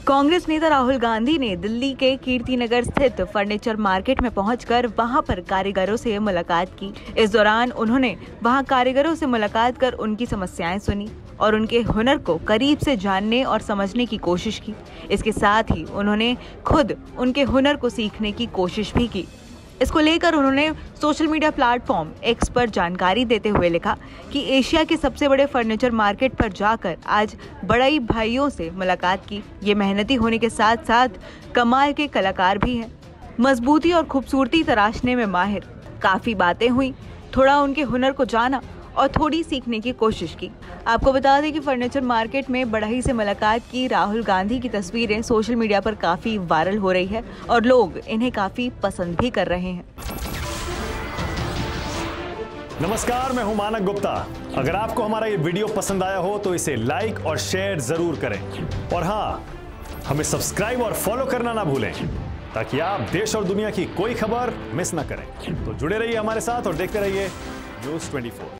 कांग्रेस नेता राहुल गांधी ने दिल्ली के कीर्तिनगर स्थित फर्नीचर मार्केट में पहुंचकर वहां पर कारीगरों से मुलाकात की। इस दौरान उन्होंने वहां कारीगरों से मुलाकात कर उनकी समस्याएं सुनी और उनके हुनर को करीब से जानने और समझने की कोशिश की। इसके साथ ही उन्होंने खुद उनके हुनर को सीखने की कोशिश भी की। इसको लेकर उन्होंने सोशल मीडिया प्लेटफॉर्म एक्स पर जानकारी देते हुए लिखा कि एशिया के सबसे बड़े फर्नीचर मार्केट पर जाकर आज बड़ाई भाइयों से मुलाकात की। ये मेहनती होने के साथ साथ कमाल के कलाकार भी हैं, मजबूती और खूबसूरती तराशने में माहिर। काफ़ी बातें हुई, थोड़ा उनके हुनर को जाना और थोड़ी सीखने की कोशिश की। आपको बता दें कि फर्नीचर मार्केट में बढ़ई से मुलाकात की राहुल गांधी की तस्वीरें सोशल मीडिया पर काफ़ी वायरल हो रही है और लोग इन्हें काफ़ी पसंद भी कर रहे हैं। नमस्कार, मैं हूं मानक गुप्ता। अगर आपको हमारा ये वीडियो पसंद आया हो तो इसे लाइक और शेयर जरूर करें और हाँ, हमें सब्सक्राइब और फॉलो करना ना भूलें ताकि आप देश और दुनिया की कोई खबर मिस ना करें। तो जुड़े रहिए हमारे साथ और देखते रहिए न्यूज़ 24।